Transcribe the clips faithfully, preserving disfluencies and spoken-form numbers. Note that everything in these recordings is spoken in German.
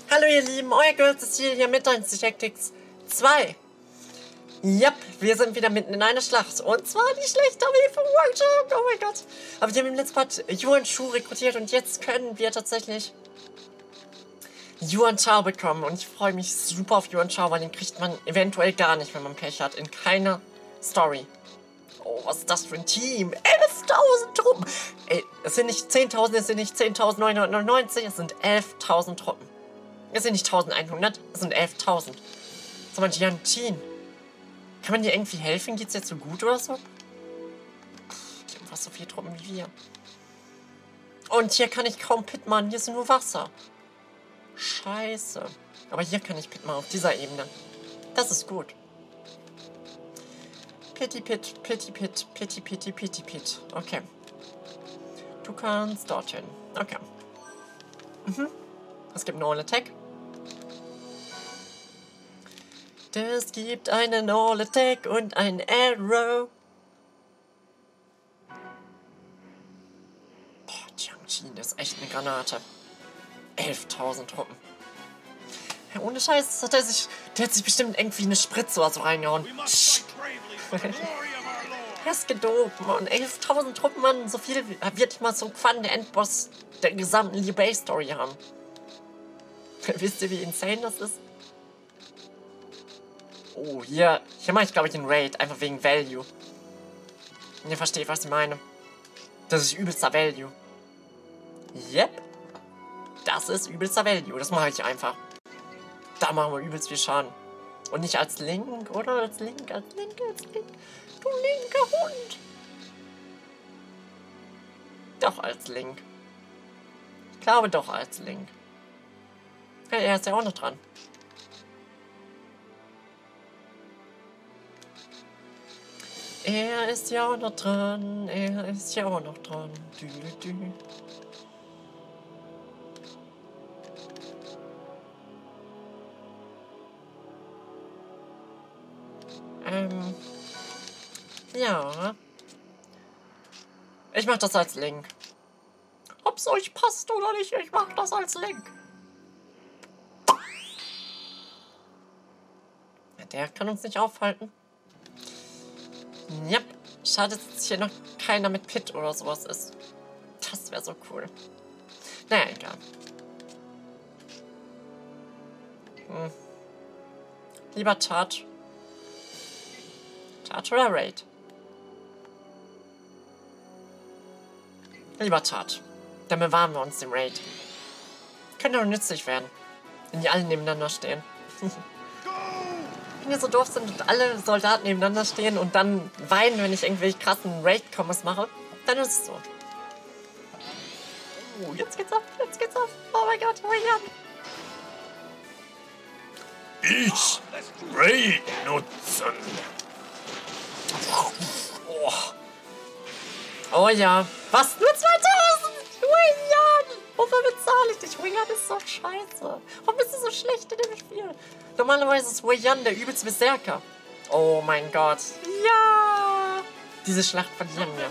Hallo ihr Lieben, euer Girls ist hier, hier mit Dynasty Tactics zwei. Yep, wir sind wieder mitten in einer Schlacht. Und zwar die Schlachtarmee von Wang. Oh mein Gott. Aber wir haben im letzten Part Yuan Shu rekrutiert und jetzt können wir tatsächlich Yuan Shao bekommen. Und ich freue mich super auf Yuan Shao, weil den kriegt man eventuell gar nicht, wenn man Pech hat. In keiner Story. Oh, was ist das für ein Team? elftausend Truppen. Ey, es sind nicht zehntausend, es sind nicht zehntausendneunhundertneunundneunzig, es sind elftausend Truppen. Es sind nicht eintausendeinhundert, es sind elftausend. Sag mal, Jian Qin. Kann man dir irgendwie helfen? Geht's dir so gut oder so? Puh, die haben fast so viele Truppen wie wir. Und hier kann ich kaum Pit machen. Hier ist nur Wasser. Scheiße. Aber hier kann ich Pit machen, auf dieser Ebene. Das ist gut. Pitty Pit, Pitty Pit, Pitty Pitty Pitty Pit. Okay. Du kannst dorthin. Okay. Mhm. Es gibt eine All-Attack. Es gibt einen All-Attack und ein Arrow. Boah, Jian Qin, das ist echt eine Granate. elftausend Truppen. Ja, ohne Scheiß, das hat er sich, der hat sich bestimmt irgendwie eine Spritze oder so reingehauen. Das ist gedopt, Mann. elftausend Truppen, Mann. So viel wird mal zum Quan der Endboss der gesamten Liu Bei Story haben. Wisst ihr, wie insane das ist? Oh, hier, hier mache ich, glaube ich, einen Raid. Einfach wegen Value. Und ihr versteht, was ich meine. Das ist übelster Value. Yep. Das ist übelster Value. Das mache ich einfach. Da machen wir übelst viel Schaden. Und nicht als Link, oder? Als Link, als Link, als Link. Du linker Hund. Doch als Link. Ich glaube doch als Link. Ja, er ist ja auch noch dran. Er ist ja auch noch dran. Er ist ja auch noch dran. Dü, dü, dü. Ähm. Ja. Ich mach das als Link. Ob's euch passt oder nicht, ich mach das als Link. Ja, der kann uns nicht aufhalten. Yep. Schade, dass hier noch keiner mit Pit oder sowas ist. Das wäre so cool. Naja, egal. Hm. Lieber Charge. Charge oder Raid? Lieber Charge. Dann bewahren wir uns den Raid. Könnte doch nützlich werden. Wenn die alle nebeneinander stehen. Wenn die so doof sind und alle Soldaten nebeneinander stehen und dann weinen, wenn ich irgendwelche krassen Raid-Combos mache, dann ist es so. Oh, jetzt geht's ab, jetzt geht's ab. Oh mein Gott, oh mein Gott. Ich Raid nutzen. Oh. Oh ja. Was? Nur zweitausend? William! Wofür bezahle ich dich? William ist so scheiße. Warum bist du so schlecht in dem Spiel? Normalerweise ist William der übelste Berserker. Oh mein Gott. Ja! Diese Schlacht verlieren wir.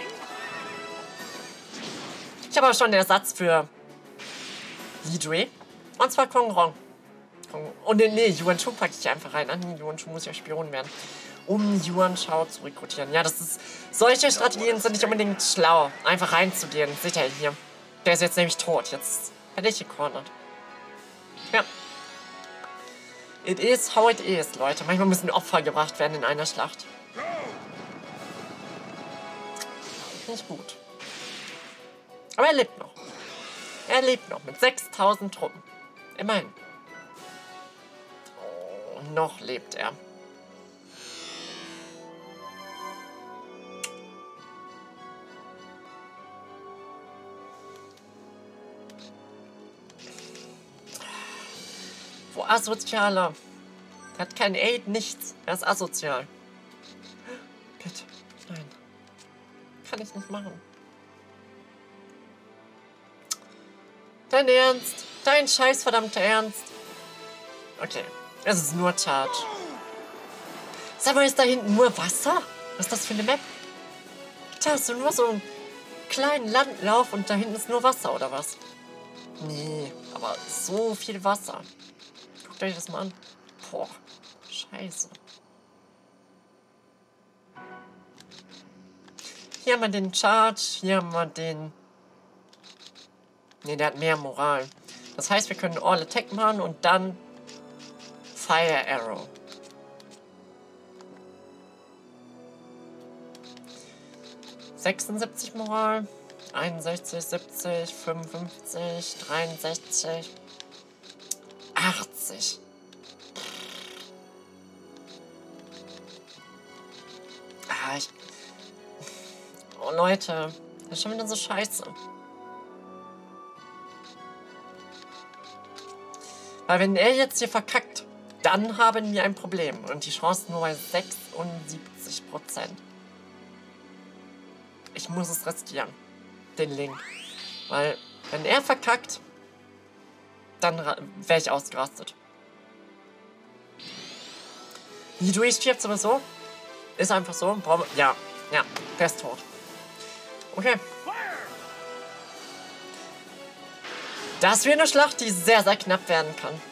Ich habe aber schon den Ersatz für Li Jue. Und zwar Kong Rong. Und nee, Yuan Shu packe ich einfach rein. An Yuan Shu muss ja Spion werden. Um Yuan Shao zu rekrutieren. Ja, das ist. Solche Strategien sind nicht unbedingt schlau. Einfach reinzugehen. Seht ihr hier. Der ist jetzt nämlich tot. Jetzt hätte ich gecornert. Ja. It is how it is, Leute. Manchmal müssen Opfer gebracht werden in einer Schlacht. Nicht gut. Aber er lebt noch. Er lebt noch mit sechstausend Truppen. Immerhin. Oh, noch lebt er. Wo asozialer. Er hat kein Aid, nichts. Er ist asozial. Bitte. Nein. Kann ich nicht machen. Dein Ernst? Dein scheiß verdammter Ernst? Okay. Es ist nur Charge. Sag mal, ist da hinten nur Wasser? Was ist das für eine Map? Da hast du nur so einen kleinen Landlauf und da hinten ist nur Wasser, oder was? Nee, aber so viel Wasser. Guckt euch das mal an. Boah, scheiße. Hier haben wir den Charge, hier haben wir den... Ne, der hat mehr Moral. Das heißt, wir können All Attack machen und dann Fire Arrow. sechsundsiebzig Moral, einundsechzig, siebzig, fünfundfünfzig, dreiundsechzig, achtzig. Ah, ich... Oh, Leute, das ist schon wieder so scheiße. Weil wenn er jetzt hier verkackt, dann haben wir ein Problem. Und die Chance nur bei sechsundsiebzig Prozent. Ich muss es riskieren. Den Link. Weil, wenn er verkackt, dann wäre ich ausgerastet. Lidui stirbt sowieso. Ist einfach so. Ja, ja, der ist tot. Okay. Das wird eine Schlacht, die sehr, sehr knapp werden kann.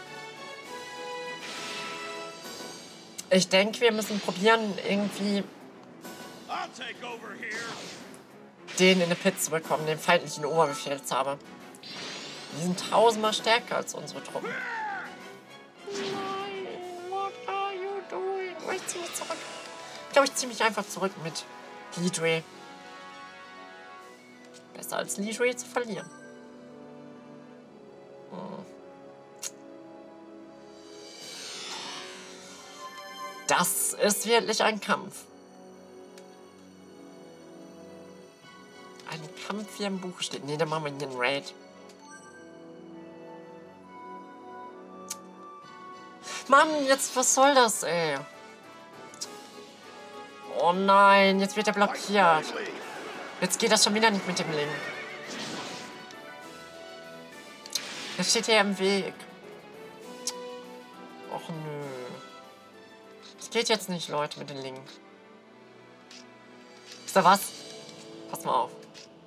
Ich denke, wir müssen probieren, irgendwie den in den Pit zu bekommen, den feindlichen Oberbefehlshaber. Die sind tausendmal stärker als unsere Truppen. Nein, what are you doing? Oh, ich zieh mich zurück. Ich glaube, ich ziehe mich einfach zurück mit Lidui. Besser als Lidui zu verlieren. Hm. Das ist wirklich ein Kampf. Ein Kampf, wie im Buch steht. Ne, dann machen wir hier einen Raid. Mann, jetzt, was soll das, ey? Oh nein, jetzt wird er blockiert. Jetzt geht das schon wieder nicht mit dem Link. Jetzt steht er im Weg. Och nö. Das geht jetzt nicht, Leute, mit dem Link. Ist da was? Pass mal auf.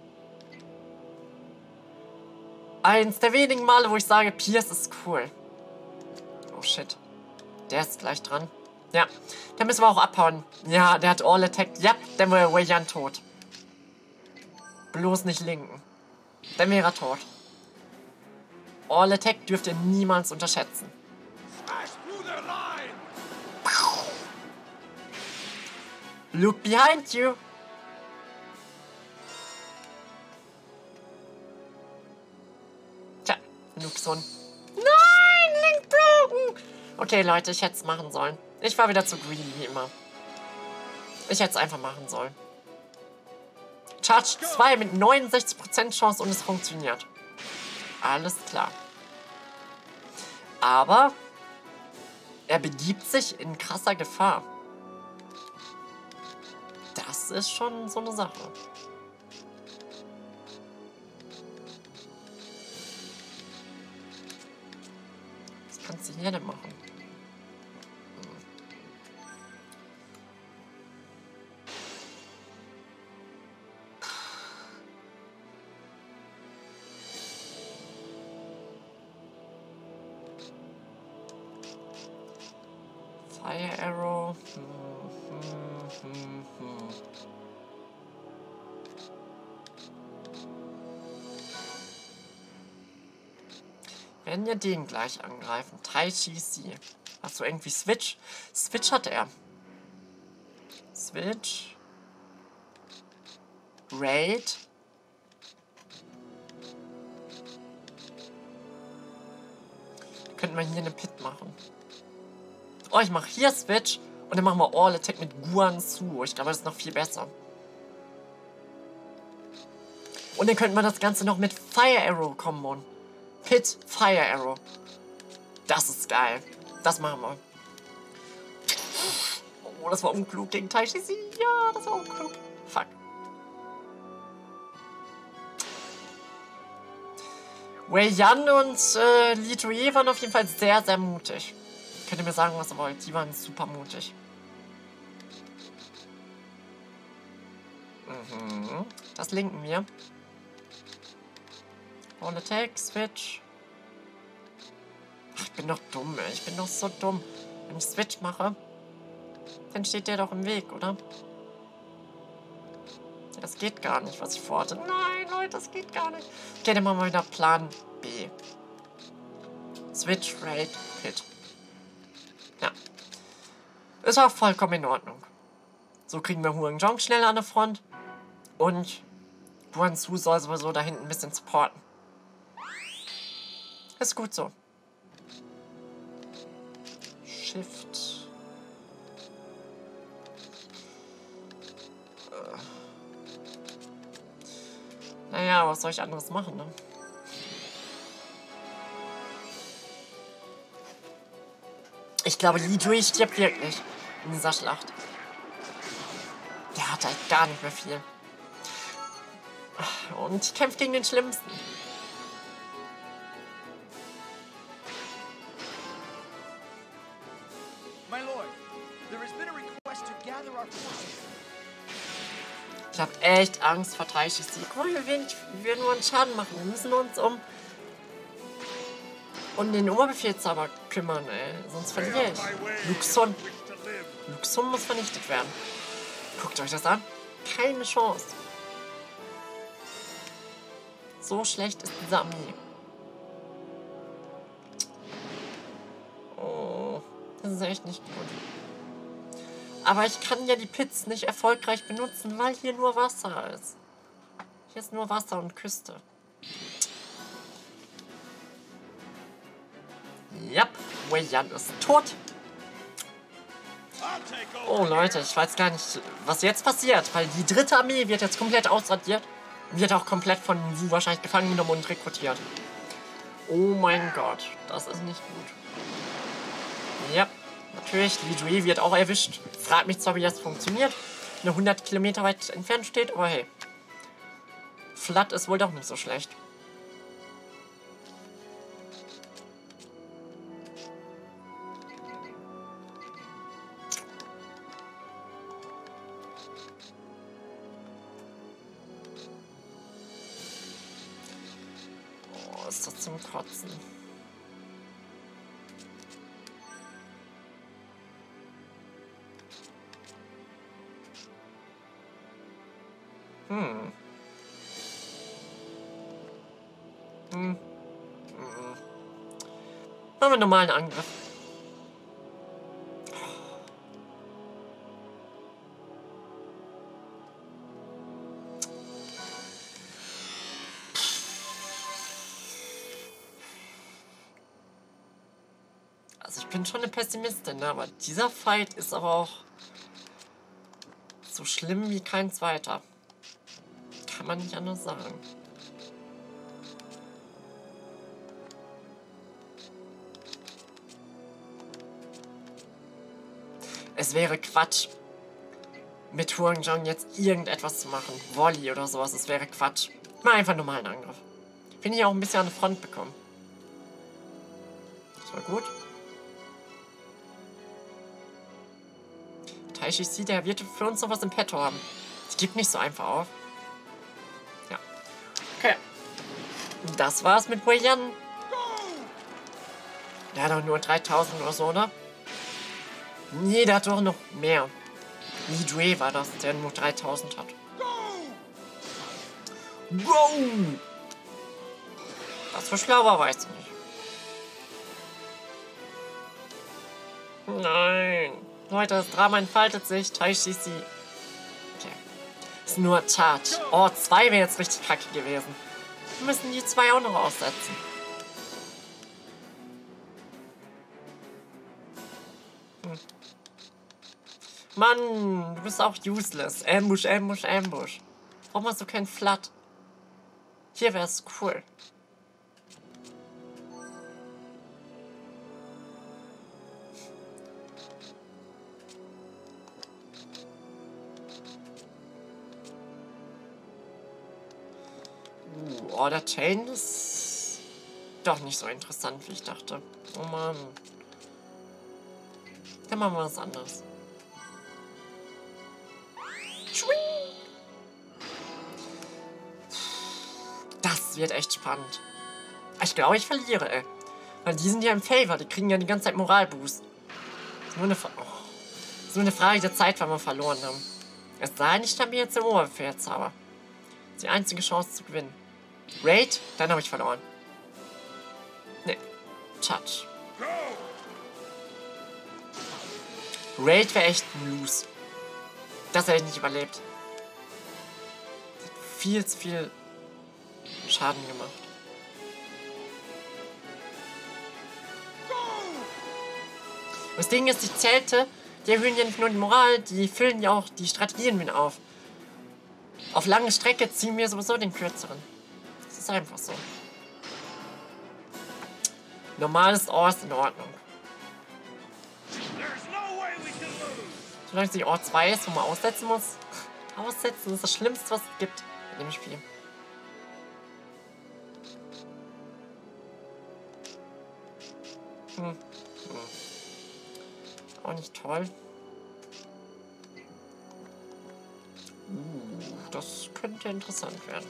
Eins der wenigen Male, wo ich sage, Pierce ist cool. Oh shit. Der ist gleich dran. Ja, da müssen wir auch abhauen. Ja, der hat All Attack. Ja, dann wäre Wei Yan tot. Bloß nicht linken. Dann wäre er tot. All Attack dürft ihr niemals unterschätzen. Look behind you. Tja, Luxon. Nein, Link broken. Okay, Leute, ich hätte es machen sollen. Ich war wieder zu greedy, wie immer. Ich hätte es einfach machen sollen. Charge zwei mit neunundsechzig Prozent Chance und es funktioniert. Alles klar. Aber er begibt sich in krasser Gefahr. Das ist schon so eine Sache. Was kannst du hier denn machen? Fire Arrow. Hm, hm, hm, hm. Wenn wir den gleich angreifen. Tai Chi Si. Hast du irgendwie Switch? Switch hat er. Switch. Raid. Könnten wir hier eine Pit machen. Oh, ich mache hier Switch und dann machen wir All Attack mit Guan Su. Ich glaube, das ist noch viel besser. Und dann könnten wir das Ganze noch mit Fire Arrow kombonen. Pit, Fire Arrow. Das ist geil. Das machen wir. Oh, das war unklug gegen Tai Chi Si. Ja, das war unklug. Fuck. Wei Yan und äh, Li Tui waren auf jeden Fall sehr, sehr mutig. Könnt ihr mir sagen, was ihr wollt. Die waren super mutig. Mhm. Das linken wir. All attack, switch. Ach, ich bin doch dumm, ey. Ich bin doch so dumm. Wenn ich Switch mache, dann steht der doch im Weg, oder? Ja, das geht gar nicht, was ich vorhatte. Nein, Leute, das geht gar nicht. Okay, dann machen wir wieder Plan B. Switch, Raid, Hit. Ja. Ist auch vollkommen in Ordnung. So kriegen wir Huang Zhong schneller an der Front. Und Guangzhou soll sowieso da hinten ein bisschen supporten. Ist gut so. Shift. Äh. Naja, was soll ich anderes machen, ne? Ich glaube, Li Jui stirbt wirklich in dieser Schlacht. Der hat halt gar nicht mehr viel. Und kämpft gegen den Schlimmsten. Ich habe echt Angst vor Taishi. Guck mal, wie wenig wir nur einen Schaden machen. Wir müssen uns um um den Oberbefehlshaber kümmern, ey. Sonst verliere ich. Luxon. Luxon muss vernichtet werden. Guckt euch das an. Keine Chance. So schlecht ist diese Armee. Oh, das ist echt nicht gut. Aber ich kann ja die Pits nicht erfolgreich benutzen, weil hier nur Wasser ist. Hier ist nur Wasser und Küste. Ja, Wei Yan ist tot. Oh Leute, ich weiß gar nicht, was jetzt passiert, weil die dritte Armee wird jetzt komplett ausradiert. Wird auch komplett von Wu wahrscheinlich gefangen genommen und rekrutiert. Oh mein Gott, das ist nicht gut. Ja, natürlich, Li Jui wird auch erwischt. Fragt mich zwar, wie das funktioniert. Eine hundert Kilometer weit entfernt steht, aber hey. Flat ist wohl doch nicht so schlecht. Ist das zum Kotzen. Hm. Hm. Hm. Machen wir einen normalen Angriff. Also ich bin schon eine Pessimistin, ne? Aber dieser Fight ist aber auch so schlimm wie kein zweiter. Kann man nicht anders sagen. Es wäre Quatsch, mit Huang Zhong jetzt irgendetwas zu machen. Volley oder sowas, es wäre Quatsch. Mal einfach nur mal einen Angriff. Finde ich auch ein bisschen an der Front bekommen. Das war gut. Taishi C, der wird für uns noch was im Petto haben. Die gibt nicht so einfach auf. Ja. Okay. Das war's mit Wei Yan. Der hat doch nur dreitausend oder so, oder? Nee, der hat doch noch mehr. Li Jui war das, der nur dreitausend hat. Go! Was für schlau war, weiß ich nicht. Nein. Leute, das Drama entfaltet sich. Taishi C. Okay. Ist nur Tat. Oh, zwei wäre jetzt richtig kacke gewesen. Wir müssen die zwei auch noch aussetzen. Hm. Mann, du bist auch useless. Ambush, Ambush, Ambush. Warum hast du kein Flat? Hier wäre es cool. Uh, Order Chain ist doch nicht so interessant, wie ich dachte. Oh Mann. Dann machen wir was anderes. Das wird echt spannend. Ich glaube, ich verliere, ey. Weil die sind ja im Favor, die kriegen ja die ganze Zeit Moralboost. Ist nur eine, oh. Ist nur eine Frage der Zeit, wann wir verloren haben. Es sei nicht, dass wir jetzt im Oberpferd-Zauber. Das ist die einzige Chance zu gewinnen. Raid, dann habe ich verloren. Ne, Touch. Raid wäre echt ein Lose. Das hätte ich nicht überlebt. Viel zu viel Schaden gemacht. Das Ding ist, die Zelte, die erhöhen ja nicht nur die Moral, die füllen ja auch die Strategien mit auf. Auf lange Strecke ziehen wir sowieso den kürzeren. Das ist einfach so. Normales Ohr ist in Ordnung. Solange es die Ohr zwei ist, wo man aussetzen muss. Aussetzen ist das Schlimmste, was es gibt in dem Spiel. Hm. Hm. Auch nicht toll. Uh, das könnte interessant werden.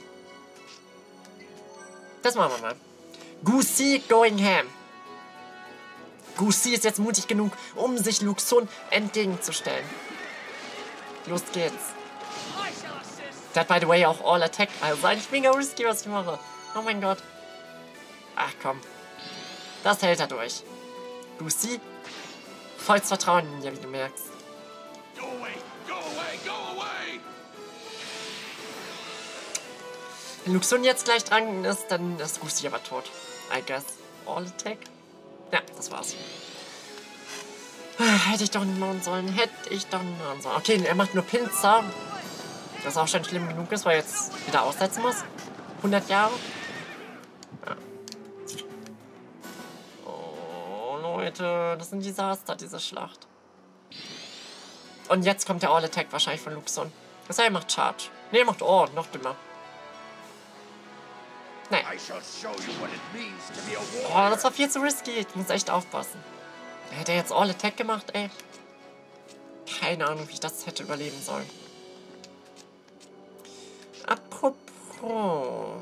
Das machen wir mal. Goosey going ham. Goosey ist jetzt mutig genug, um sich Luxon entgegenzustellen. Los geht's. Der hat, by the way, auch All Attack. Also eigentlich mega risky, was ich mache. Oh mein Gott. Ach komm. Das hält er durch. Goosey. Volles Vertrauen in dir, wie du merkst. Go away, go away, go away. Wenn Luxon jetzt gleich dran ist, dann ist Goosey aber tot. I guess. All Attack? Ja, das war's. Hätte ich doch nicht machen sollen. Hätte ich doch nicht machen sollen. Okay, er macht nur Pinzer. Was auch schon schlimm genug ist, weil er jetzt wieder aussetzen muss. hundert Jahre. Ja. Oh, Leute. Das ist ein Desaster, diese Schlacht. Und jetzt kommt der All-Attack wahrscheinlich von Luxon. Das heißt, er macht Charge. Ne, er macht All. Noch dümmer. Nein. Oh, das war viel zu risky. Ich muss echt aufpassen. Hätte er jetzt All Attack gemacht, ey? Keine Ahnung, wie ich das hätte überleben sollen. Apropos.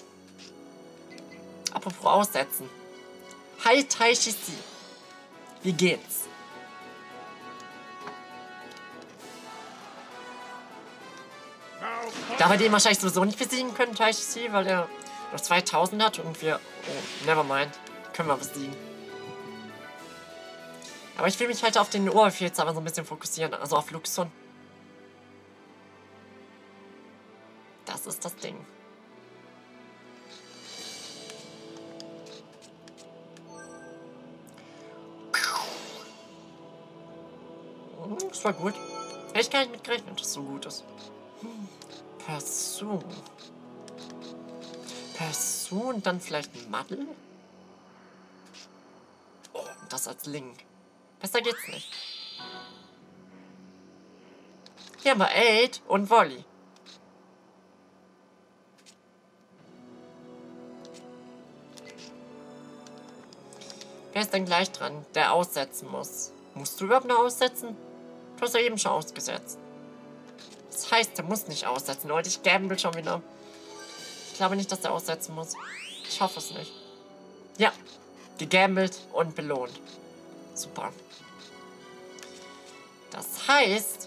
Apropos aussetzen. Hi, Taishi. Wie geht's? Da wir den wahrscheinlich sowieso nicht besiegen können, Taishi, weil er noch zweitausend hat und wir... Oh, nevermind. Können wir besiegen. Aber ich will mich halt auf den Oberpferd-Zauber so ein bisschen fokussieren. Also auf Luxon. Das ist das Ding. Das war gut. Hätte ich gar nicht mit gerechnet, dass es so gut ist. Hm. Person. Person und dann vielleicht ein Madel? Oh, das als Link. Besser geht's nicht. Hier haben wir Aid und Volley. Wer ist denn gleich dran, der aussetzen muss? Musst du überhaupt noch aussetzen? Du hast ja eben schon ausgesetzt. Das heißt, der muss nicht aussetzen. Leute, ich gamble schon wieder. Ich glaube nicht, dass er aussetzen muss. Ich hoffe es nicht. Ja, gegambelt und belohnt. Super. Das heißt...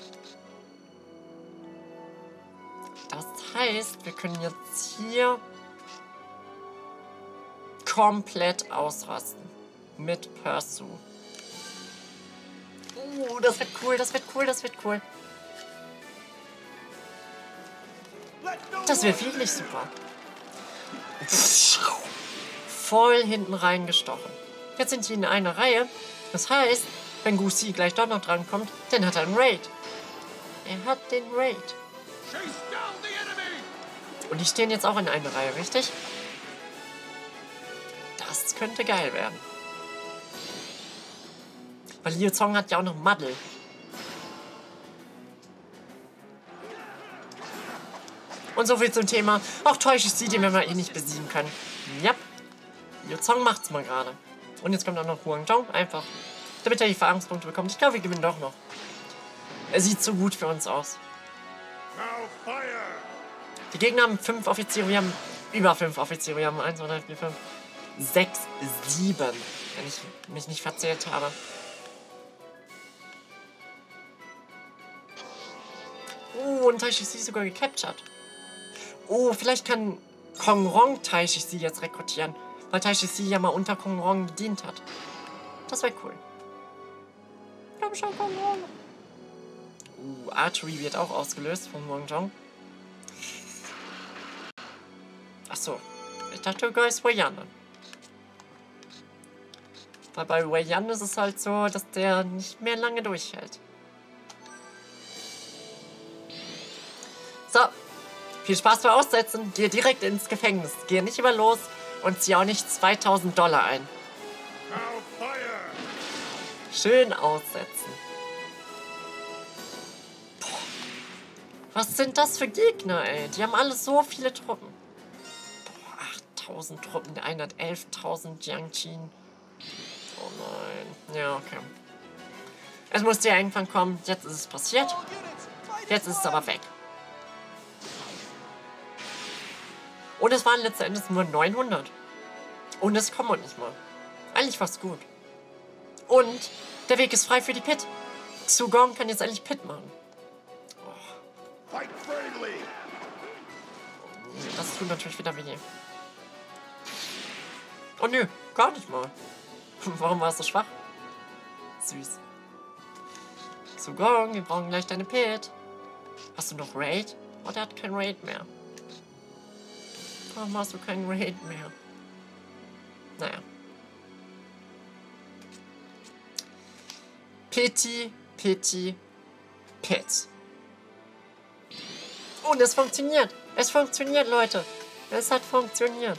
Das heißt, wir können jetzt hier komplett ausrasten. Mit Persu. Uh, das wird cool, das wird cool, das wird cool. Das wird wirklich super. Voll hinten reingestochen. Jetzt sind sie in einer Reihe. Das heißt, wenn Goosey gleich doch noch dran kommt, dann hat er einen Raid. Er hat den Raid. Und die stehen jetzt auch in einer Reihe, richtig? Das könnte geil werden. Weil Liu Zong hat ja auch noch Muddle. Und so viel zum Thema. Auch täusche ich sie, den wir eh nicht besiegen können. Ja. Liu Zong macht's mal gerade. Und jetzt kommt auch noch Huang Zhong. Einfach. Damit er die Erfahrungspunkte bekommt. Ich glaube, wir gewinnen doch noch. Er sieht so gut für uns aus. Die Gegner haben fünf Offiziere. Wir haben über fünf Offiziere. Wir haben eins, zwei, drei, vier, fünf. sechs sieben, wenn ich mich nicht verzählt habe. Oh, und Taishi C sogar gecaptured. Oh, vielleicht kann Kong Rong Taishi C jetzt rekrutieren, weil Taishi C ja mal unter Kong Rong gedient hat. Das wäre cool. Komm schon, Kong Rong. Uh, Archery wird auch ausgelöst von Wong Jong. Achso, ich dachte, du gehst Wei Yan an. Weil bei Wei Yan ist es halt so, dass der nicht mehr lange durchhält. So, viel Spaß beim Aussetzen. Geh direkt ins Gefängnis. Geh nicht immer los und zieh auch nicht zweitausend Dollar ein. Schön aussetzen. Boah. Was sind das für Gegner, ey? Die haben alle so viele Truppen. Boah, achttausend Truppen, der eine hat elftausend Yangqin. Oh nein. Ja, okay. Es musste ja irgendwann kommen. Jetzt ist es passiert. Jetzt ist es aber weg. Und es waren letzten Endes nur neunhundert. Und es kommt nicht mal. Eigentlich war es gut. Und der Weg ist frei für die Pit. Xu Gong kann jetzt endlich Pit machen. Oh. Das tut natürlich wieder weh. Oh nö, gar nicht mal. Warum war es so schwach? Süß. Xu Gong, wir brauchen gleich deine Pit. Hast du noch Raid? Oh, der hat kein Raid mehr. Warum hast du keinen Raid mehr? Naja. Pity, Pity, Pit. Und es funktioniert. Es funktioniert, Leute. Es hat funktioniert.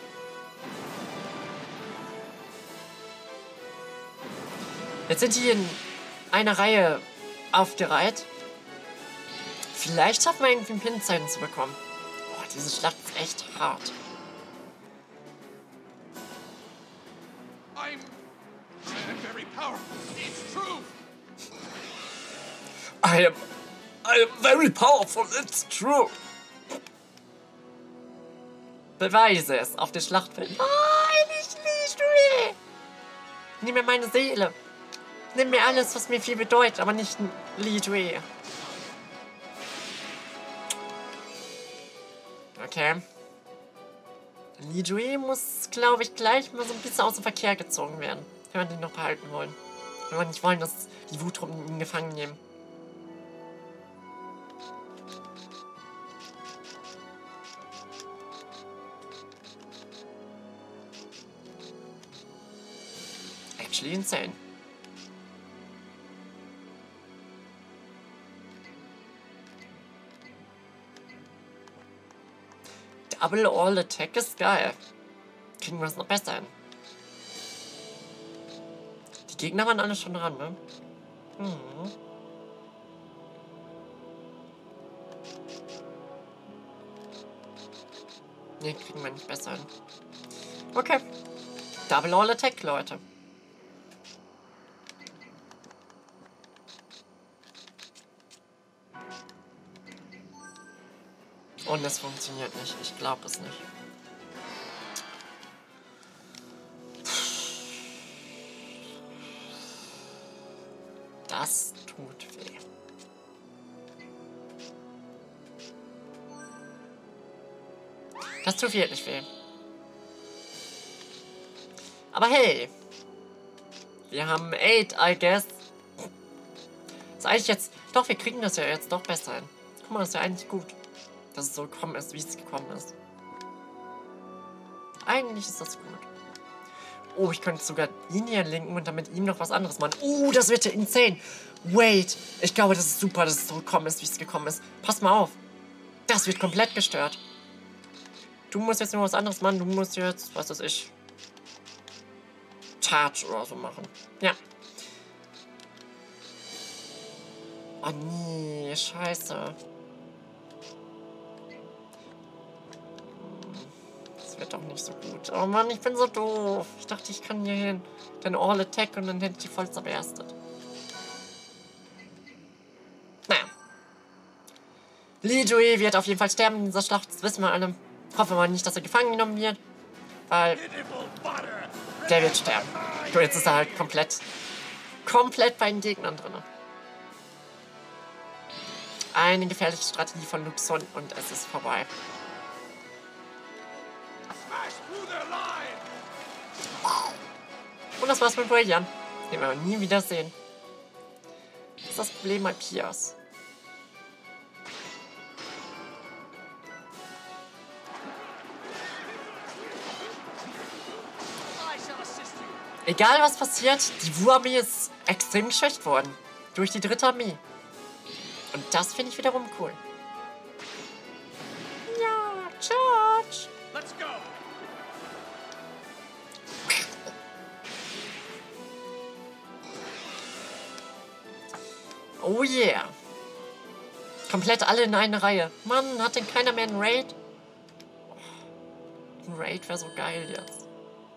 Jetzt sind die in einer Reihe aufgereiht. Vielleicht schaffen wir irgendwie Pinzeiten zu bekommen. Boah, diese Schlacht ist echt hart. I'm, I'm very powerful. It's true. I am, I am very powerful, it's true. Beweise es auf dem Schlachtfeld. Nein, ich liebe dich. Nimm mir meine Seele. Nimm mir alles, was mir viel bedeutet, aber nicht Li Jue. Okay. Li Jue muss, glaube ich, gleich mal so ein bisschen aus dem Verkehr gezogen werden, wenn wir den noch behalten wollen. Wenn wir nicht wollen, dass die Wu-Truppen ihn gefangen nehmen. Actually insane. Double All Attack ist geil. Kriegen wir es noch besser hin. Die Gegner waren alle schon dran, ne? Mhm. Ne, kriegen wir nicht besser hin. Okay. Double All Attack, Leute. Und es funktioniert nicht. Ich glaube es nicht. Das tut weh. Das tut wirklich weh. Aber hey. Wir haben eight, I guess. Ist eigentlich jetzt... Doch, wir kriegen das ja jetzt doch besser hin. Guck mal, das ist ja eigentlich gut. Dass es so gekommen ist, wie es gekommen ist. Eigentlich ist das gut. Oh, ich könnte sogar ihn hier linken und dann mit ihm noch was anderes machen. Oh, das wird ja insane. Wait, ich glaube, das ist super, dass es so gekommen ist, wie es gekommen ist. Pass mal auf. Das wird komplett gestört. Du musst jetzt nur was anderes machen. Du musst jetzt, was weiß ich, Charge oder so machen. Ja. Oh nee, scheiße. Das wird doch nicht so gut. Oh Mann, ich bin so doof. Ich dachte, ich kann hier hin. Den All Attack und dann hätte ich die voll zerberstet. Naja. Li Jue wird auf jeden Fall sterben in dieser Schlacht. Das wissen wir alle. Hoffen wir mal nicht, dass er gefangen genommen wird. Weil Der wird sterben. So, jetzt ist er halt komplett, komplett bei den Gegnern drin. Eine gefährliche Strategie von Luxon und es ist vorbei. Und das war's mit Brillian. Den wir nie wieder sehen. Das ist das Problem bei Pias. Egal was passiert, die Wu-Armee ist extrem geschwächt worden. Durch die dritte Armee. Und das finde ich wiederum cool. Ja, George. Let's go. Oh yeah. Komplett alle in eine Reihe. Mann, hat denn keiner mehr einen Raid? Ein Raid wäre so geil jetzt.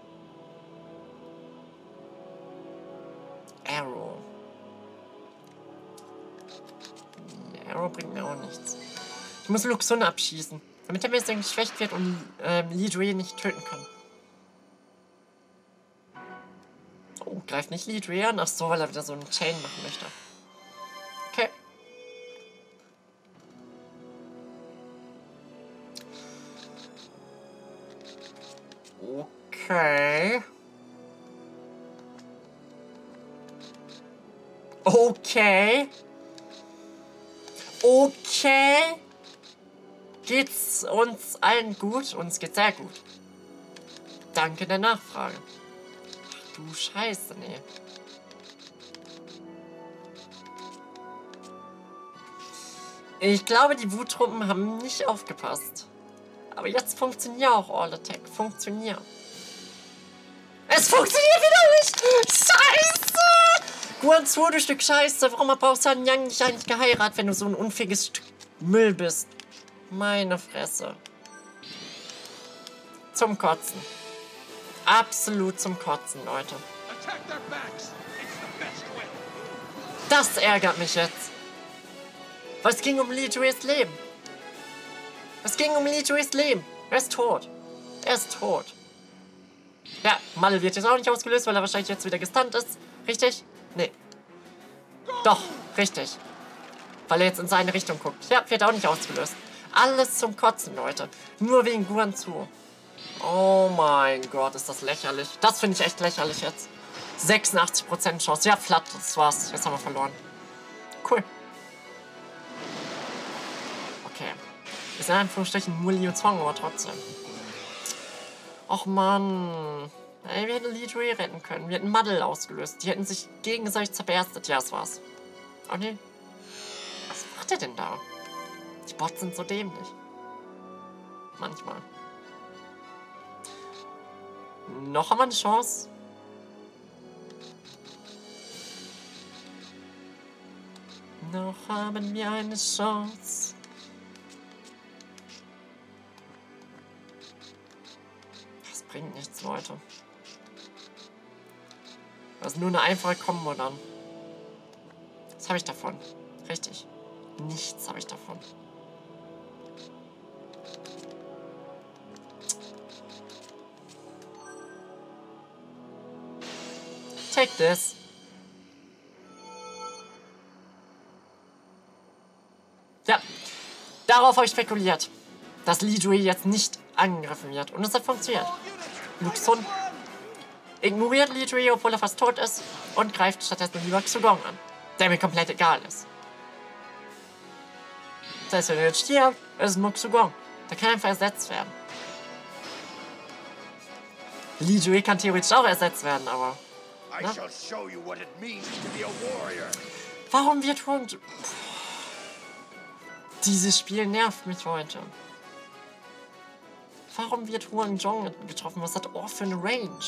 Arrow. Arrow bringt mir auch nichts. Ich muss Luxon abschießen, damit er mir jetzt geschwächt wird und ähm, Lidre nicht töten kann. Oh, greift nicht Lidre an? Ach so, weil er wieder so einen Chain machen möchte. Okay. Okay. Okay. Okay. Geht's uns allen gut? Uns geht's sehr gut. Danke der Nachfrage. Ach du Scheiße, nee. Ich glaube, die Wu-Truppen haben nicht aufgepasst. Aber jetzt funktioniert auch All Attack. Funktioniert. Es funktioniert wieder nicht! Scheiße! Guanzu, du Stück Scheiße. Warum brauchst du Yang nicht eigentlich geheiratet, wenn du so ein unfähiges Stück Müll bist? Meine Fresse. Zum Kotzen. Absolut zum Kotzen, Leute. Das ärgert mich jetzt. Weil es ging um Lidres Leben. Es ging um Lidres Leben. Er ist tot. Er ist tot. Ja, Mal wird jetzt auch nicht ausgelöst, weil er wahrscheinlich jetzt wieder gestunt ist. Richtig? Nee. Doch, richtig. Weil er jetzt in seine Richtung guckt. Ja, wird auch nicht ausgelöst. Alles zum Kotzen, Leute. Nur wegen Guanzu. Oh mein Gott, ist das lächerlich. Das finde ich echt lächerlich jetzt. sechsundachtzig Prozent Chance. Ja, flat, das war's. Jetzt haben wir verloren. Cool. Okay. Ist in Anführungsstrichen nur Liu Zong, aber trotzdem. Och Mann. Ey, wir hätten Lidre retten können. Wir hätten Muddle ausgelöst. Die hätten sich gegenseitig zerberstet. Ja, das war's. Oh nee. Was macht er denn da? Die Bots sind so dämlich. Manchmal. Noch haben wir eine Chance. Noch haben wir eine Chance. Das bringt nichts, Leute. Das ist nur eine einfache Kombo dann. Was habe ich davon? Richtig. Nichts habe ich davon. Take this. Ja, darauf habe ich spekuliert, dass Lidre jetzt nicht angegriffen wird. Und es hat funktioniert. Luxon ignoriert Lidre, obwohl er fast tot ist, und greift stattdessen lieber Xugong an, der mir komplett egal ist. Das heißt, wenn er jetzt stirbt, ist es nur Xugong. Der kann einfach ersetzt werden. Lidre kann theoretisch auch ersetzt werden, aber... Na? Warum wird Huang... Dieses Spiel nervt mich heute. Warum wird Huang Zhong getroffen? Was hat Orr für eine Range?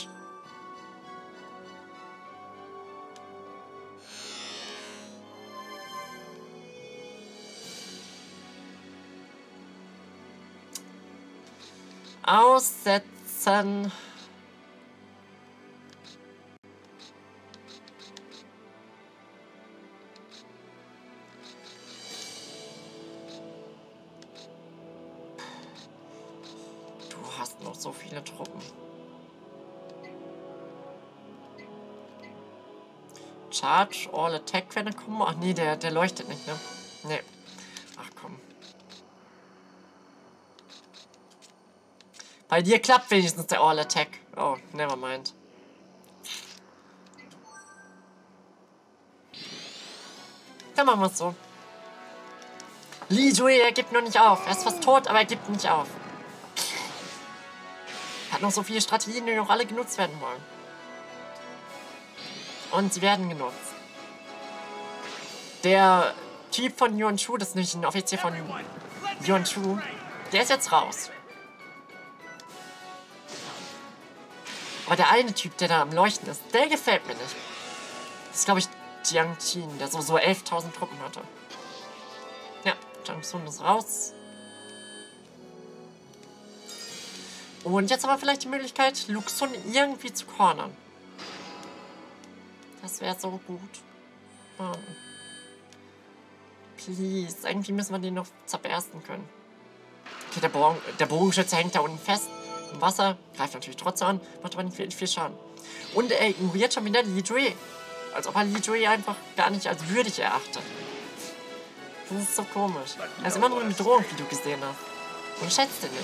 Aussetzen. Du hast noch so viele Truppen. Charge, All Attack, wenn er kommen. Ach nee, der, der leuchtet nicht, ne? Nee. Ach komm. Bei dir klappt wenigstens der All Attack. Oh, never mind. Dann machen wir es so. Li Jue, er gibt noch nicht auf. Er ist fast tot, aber er gibt nicht auf. Er hat noch so viele Strategien, die noch alle genutzt werden wollen. Und sie werden genutzt. Der Typ von Yuan Shu, das ist nicht ein Offizier von Yuan Shu, der ist jetzt raus. Aber der eine Typ, der da am Leuchten ist, der gefällt mir nicht. Das ist, glaube ich, Jiang Qin, der so, so elftausend Truppen hatte. Ja, Jiang Sun ist raus. Und jetzt haben wir vielleicht die Möglichkeit, Luxun irgendwie zu cornern. Das wäre so gut. Oh. Please. Irgendwie müssen wir den noch zerbersten können. Okay, der, Bogen, der Bogenschütze hängt da unten fest. Im Wasser. Greift natürlich trotzdem an. Macht aber nicht viel, viel Schaden. Und er ignoriert schon wieder Li Jue. Als ob er Li Jue einfach gar nicht als würdig erachtet. Das ist so komisch. Er ist immer nur eine Bedrohung, wie du gesehen hast. Und schätzt ihn nicht.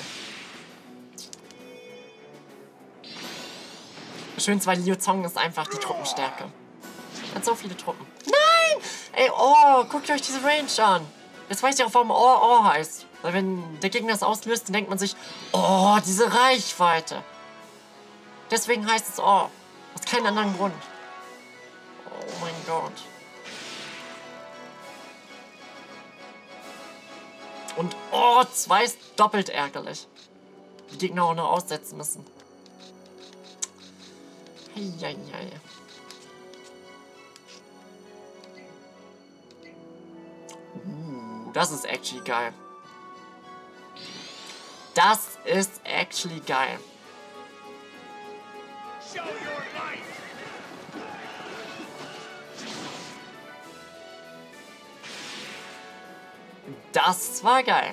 Das Schönste bei Liu Zong ist einfach die Truppenstärke. Er hat so viele Truppen. Nein! Ey, oh, guckt euch diese Range an. Jetzt weiß ich auch, warum Oh, Oh heißt. Weil wenn der Gegner das auslöst, dann denkt man sich, oh, diese Reichweite. Deswegen heißt es Oh. Aus keinem anderen Grund. Oh mein Gott. Und Oh, zwei ist doppelt ärgerlich. Die Gegner auch noch aussetzen müssen. Eieiei. Uh, das ist actually geil. Das ist actually geil. Das war geil.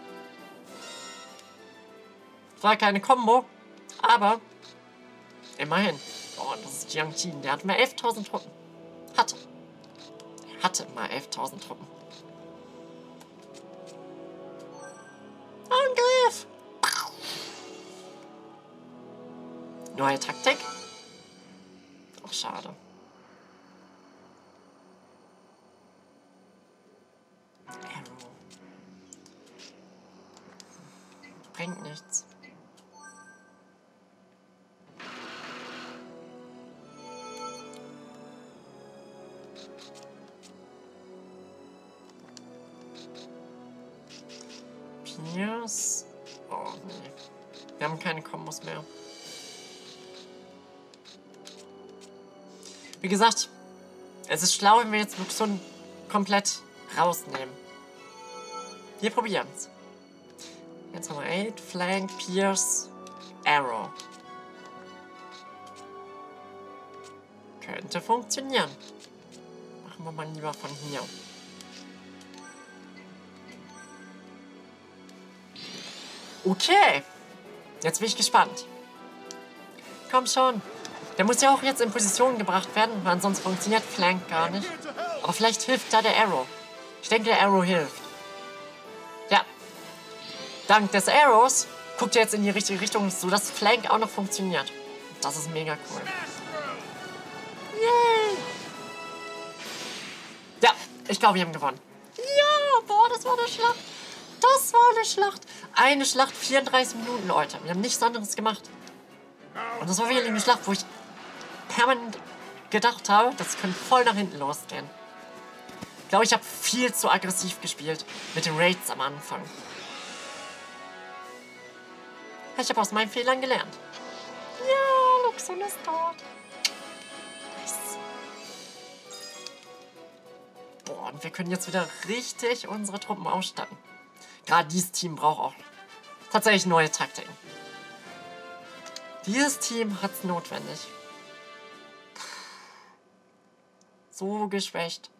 Das war keine Combo, aber immerhin. Oh, das ist Jiang Qin. Der hat mal elftausend Truppen. Hatte. Er hatte mal elftausend Truppen. Angriff! Neue Taktik? Ach, schade. Arrow. Bringt nichts. Yes. Oh nee. Wir haben keine Kombos mehr. Wie gesagt, es ist schlau, wenn wir jetzt Luxun komplett rausnehmen. Wir probieren's. Jetzt haben wir acht, Flank, Pierce, Arrow. Könnte funktionieren. Machen wir mal lieber von hier. Okay, jetzt bin ich gespannt. Komm schon. Der muss ja auch jetzt in Position gebracht werden, weil sonst funktioniert Flank gar nicht. Aber vielleicht hilft da der Arrow. Ich denke, der Arrow hilft. Ja. Dank des Arrows guckt er jetzt in die richtige Richtung, sodass Flank auch noch funktioniert. Das ist mega cool. Yay! Ja, ich glaube, wir haben gewonnen. Ja, boah, das war eine Schlacht. Das war eine Schlacht. Eine Schlacht, vierunddreißig Minuten, Leute. Wir haben nichts anderes gemacht. Und das war wieder eine Schlacht, wo ich permanent gedacht habe, das könnte voll nach hinten losgehen. Ich glaube, ich habe viel zu aggressiv gespielt mit den Raids am Anfang. Ich habe aus meinen Fehlern gelernt. Ja, Luxun ist tot. Nice. Boah, und wir können jetzt wieder richtig unsere Truppen ausstatten. Gerade dieses Team braucht auch tatsächlich neue Taktiken. Dieses Team hat es notwendig. So geschwächt.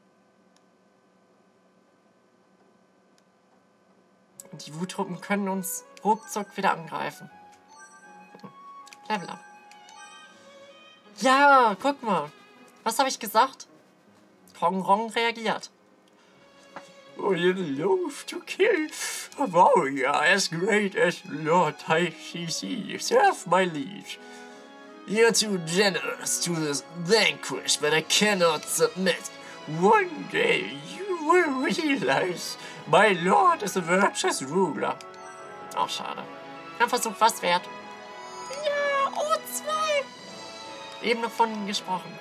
Und die Wu-Truppen können uns ruckzuck wieder angreifen. Level up. Ja, guck mal. Was habe ich gesagt? Kong Rong reagiert. Oh, you love to kill a warrior as great as Lord Tai Chi. Serve my liege. You're too generous to the vanquished, but I cannot submit. One day you will realize my lord is a virtuous ruler. Auch schade. Ein Versuch was wert. Ja, O zwei. Eben noch von ihm gesprochen.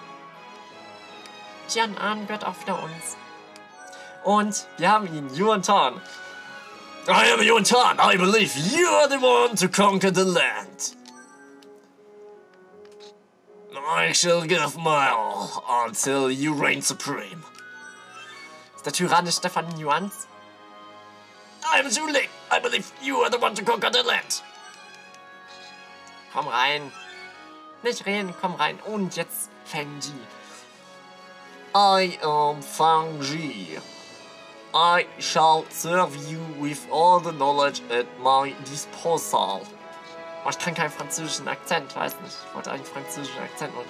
Jian An gehört auch wieder uns. Und wir haben ihn, Yuan Tan. I am Yuan Tan. I believe you are the one to conquer the land. I shall give my all until you reign supreme. Ist der Tyranne Stefan Nuance? I am Zhu Ling. I believe you are the one to conquer the land. Komm rein. Nicht reden, komm rein. Und jetzt Feng Ji. I am Feng Ji. I shall serve you with all the knowledge at my disposal. Oh, ich kann keinen französischen Akzent, weiß nicht. Ich wollte einen französischen Akzent machen.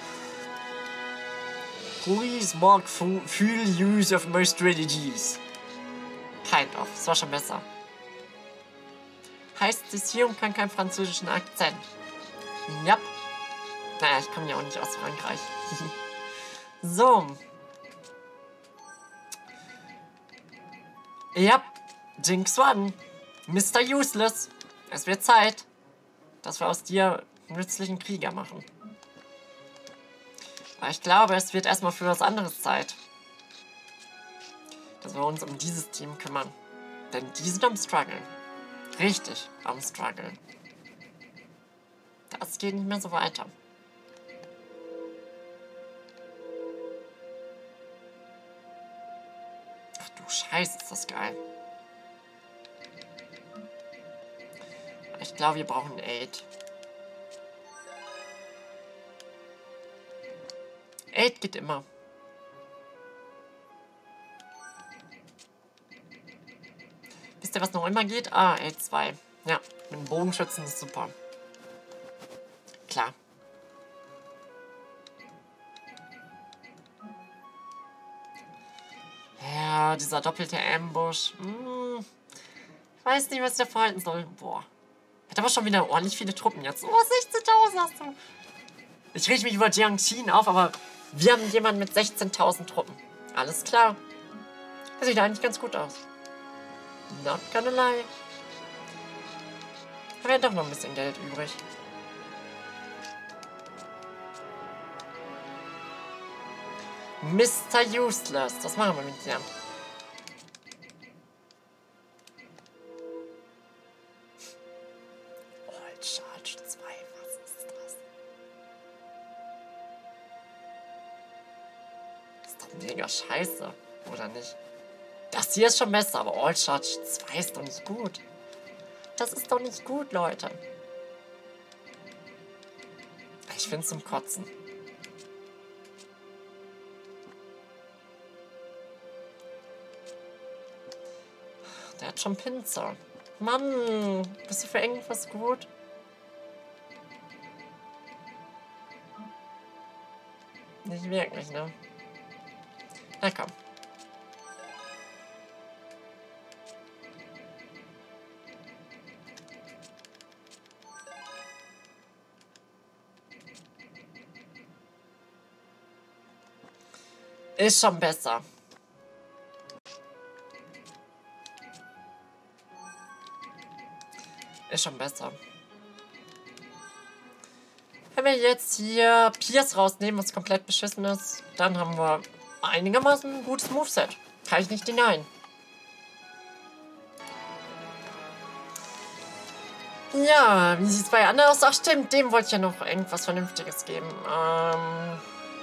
Please mark full use of my strategies. Kind of, das war schon besser. Heißt, das hier und kann keinen französischen Akzent. Ja. Naja, ich komme ja auch nicht aus Frankreich. So. Ja. Jinx One. Mister Useless. Es wird Zeit, dass wir aus dir einen nützlichen Krieger machen. Aber ich glaube, es wird erstmal für was anderes Zeit. Dass wir uns um dieses Team kümmern. Denn die sind am Struggeln. Richtig am Struggeln. Das geht nicht mehr so weiter. Ach du Scheiße, ist das geil. Ich glaube, wir brauchen Aid. Aid geht immer. Wisst ihr, was noch immer geht? Ah, Aid zwei. Ja, mit dem Bogenschützen ist super. Klar. Ja, dieser doppelte Ambush. Hm. Ich weiß nicht, was ich da verhalten soll. Boah. Hat aber schon wieder ordentlich viele Truppen jetzt. Oh, sechzehntausend hast du. Ich rieche mich über Jiangxin auf, aber wir haben jemanden mit sechzehntausend Truppen. Alles klar. Das sieht eigentlich ganz gut aus. Not gonna lie. Haben wir doch noch ein bisschen Geld übrig. Mister Useless. Was machen wir mit dir? All Charge zwei. Was ist das? Das ist doch mega scheiße. Oder nicht? Das hier ist schon besser, aber All Charge zwei ist doch nicht gut. Das ist doch nicht gut, Leute. Ich find's zum Kotzen. Der hat schon Pinzer. Mann, bist du für irgendwas gut? Nicht wirklich, ne? Na komm. Ist schon besser. Ist schon besser. Wenn wir jetzt hier Pierce rausnehmen, was komplett beschissen ist, dann haben wir einigermaßen ein gutes Moveset. Kann ich nicht denyen. Ja, wie sieht es bei anderen aus? Ach stimmt, dem wollte ich ja noch irgendwas Vernünftiges geben. Ähm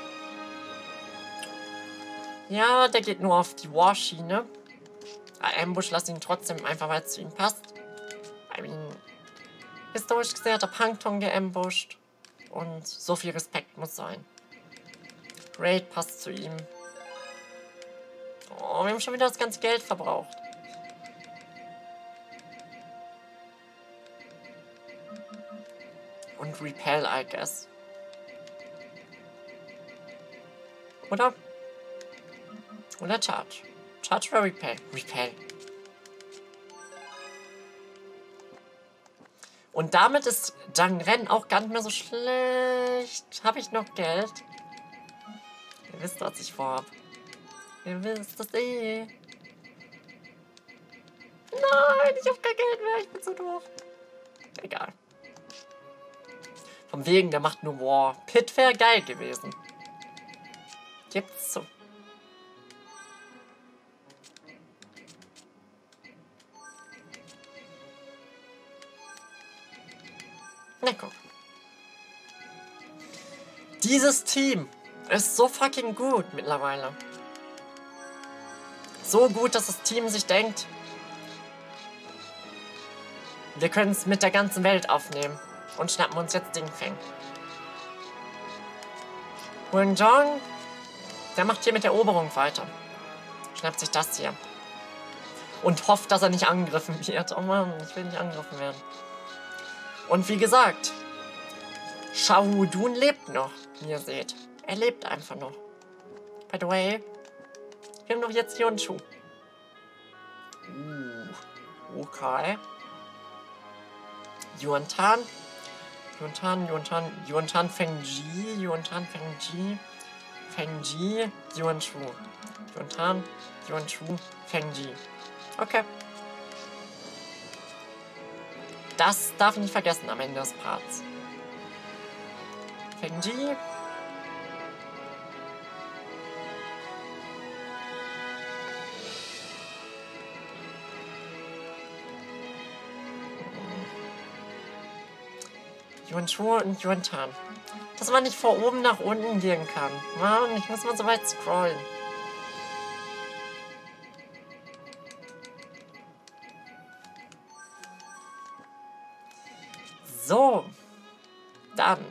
ja, der geht nur auf die War-Schiene. Ambush lass ihn trotzdem einfach, weil es zu ihm passt. I mean, historisch gesehen hat er Pangtong geambusht. Und so viel Respekt muss sein. Raid passt zu ihm. Oh, wir haben schon wieder das ganze Geld verbraucht. Und Repel, I guess. Oder? Oder Charge. Charge oder Repel? Repel. Und damit ist Jangren auch gar nicht mehr so schlecht. Habe ich noch Geld? Ihr wisst, was ich vorhab. Ihr wisst das eh. Nein, ich habe kein Geld mehr. Ich bin so doof. Egal. Vom wegen, der macht nur War. Pit wäre geil gewesen. Gibt's so. Na guck. Dieses Team ist so fucking gut mittlerweile. So gut, dass das Team sich denkt, wir können es mit der ganzen Welt aufnehmen und schnappen uns jetzt Dingfeng. Huanzhong, der macht hier mit der Eroberung weiter. Schnappt sich das hier. Und hofft, dass er nicht angegriffen wird. Oh Mann, ich will nicht angegriffen werden. Und wie gesagt, Xiahou Dun lebt noch, wie ihr seht. Er lebt einfach noch. By the way, wir haben doch jetzt Yuan Shu. Uh, okay. Yuan Tan. Yuan Tan, Yuan Tan, Yuan Tan Feng Ji, Yuan Tan Feng Ji, Feng Ji, Yuan Shu. Yuan Tan, Yuan Shu, Feng Ji. Okay. Das darf ich nicht vergessen am Ende des Parts. Feng Ji. Yuan Shu und Yuan Tan. Dass man nicht von oben nach unten gehen kann. Mann, ich muss mal so weit scrollen. So. Dann.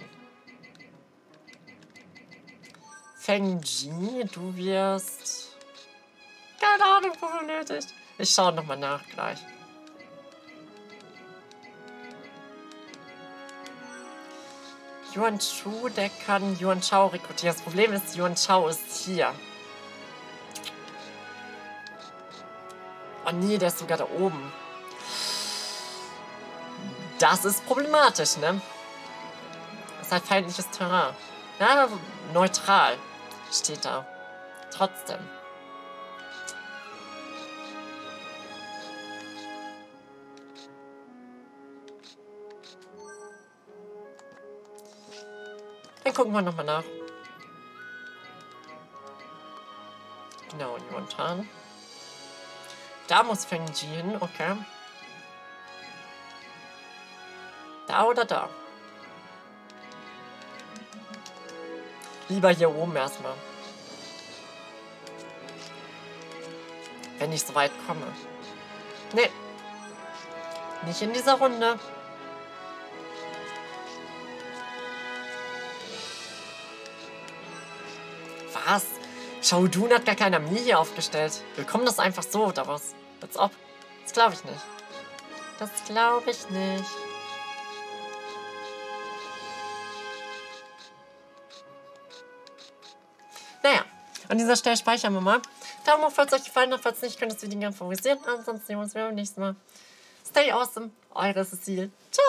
Feng Ji, du wirst... Keine Ahnung, wofür benötigt. Ich schaue nochmal nach gleich. Yuan Shu, der kann Yuan Shao rekrutieren. Das Problem ist, Yuan Shao ist hier. Oh nee, der ist sogar da oben. Das ist problematisch, ne? Das ist halt feindliches Terrain. Ja, neutral steht da. Trotzdem. Dann gucken wir nochmal nach. Genau, Yuan Tan. Da muss Feng Ji hin, okay. Da oder da? Lieber hier oben erstmal. Wenn ich so weit komme. Nee. Nicht in dieser Runde. Was? Xiahou Dun hat gar keine Armee hier aufgestellt. Bekommen das einfach so, oder was? Als ob. Das glaube ich nicht. Das glaube ich nicht. Naja, an dieser Stelle speichern wir mal. Daumen hoch, falls euch gefallen hat. Falls nicht, könnt ihr das Video gerne favorisieren. Ansonsten sehen wir uns wieder beim nächsten Mal. Stay awesome. Eure Cecile. Ciao.